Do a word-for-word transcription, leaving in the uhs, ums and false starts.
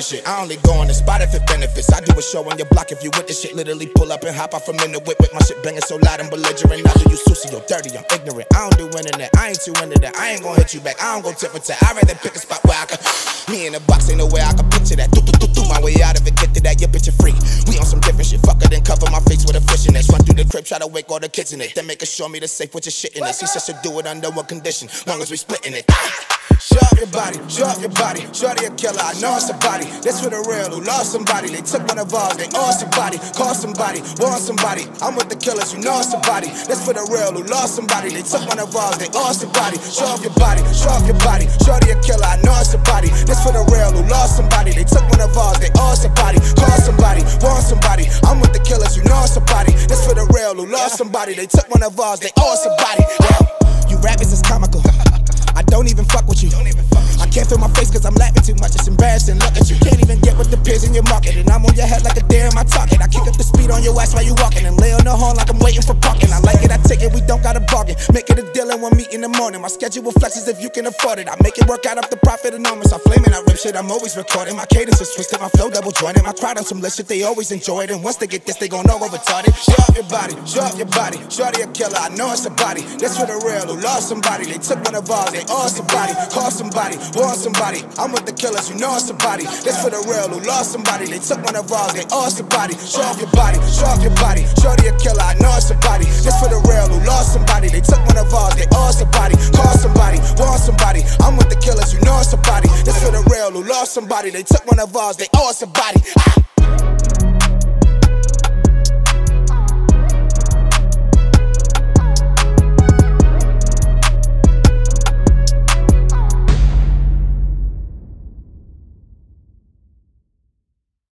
shit. I only go on the spot if it benefits. I do a show on your block if you with the shit. Literally pull up and hop off from in the whip with my shit banging so loud and belligerent. I do you sushi, you're dirty, I'm ignorant. I don't do internet, I ain't too into that. I ain't gon' hit you back, I don't go tip for tat. I'd rather pick a spot where I can. Me in the box ain't no way I can picture that. Do do do do my way out of it, get to that, your bitch a freak. We on some different shit, fuck it and cover my face with a fishing net. Run through the crib, try to wake all the kids in it. Then make her show me the safe with your shit in it. She says to do it under one condition, long as we splitting it. Show up your body, show up your body. Shorty a killer, I know it's a body. That's for the real who lost somebody. They took one of ours, they owe somebody. Call somebody, want somebody. I'm with the killers, you know it's a body. That's for the real who lost somebody. They took one of ours, they owe somebody. Show up your body, show up your body. Shorty a killer, I know it's a body. That's for the real who lost somebody. They took one of ours, they owe somebody. Call somebody, want somebody. I'm with the killers, you know it's a body. That's for the real who lost somebody. They took one of ours, they owe somebody. Yeah. You rappers is comical. I don't even fuck with you. I can't feel my face cause I'm laughing too much. It's embarrassing, look at you. Can't even get with the peers in your market. And I'm on your head like a deer in my target. I kick up the speed on your ass while you walking. And lay on the horn like I'm waiting for parking. I like it, I take it, we don't gotta bargain. Make it a deal and we'll meet in the morning. My schedule flexes if you can afford it. I make it work out off the profit enormous. I flame it, I rip shit, I'm always recording. My cadence is twisted, my flow double jointed. My crowd on some lit shit, they always enjoy it. And once they get this, they gon' know I'm retarded. Show up your body, show up your body. Shorty a killer, I know it's a body. That's for the real who lost somebody. They took one of ours, they owe somebody. Call somebody, want somebody. I'm with the killers, you know it's a body. That's for the real who lost somebody. They took one of ours, they owe somebody. Show off your body, show off your body. Shorty a killer, I know it's a body. That's for the real who lost somebody. They took one of ours, they owe somebody. Call somebody, want somebody. I'm with the killers, you know it's a body. That's for the real who lost somebody. They took one of ours, they owe us a body. Ah.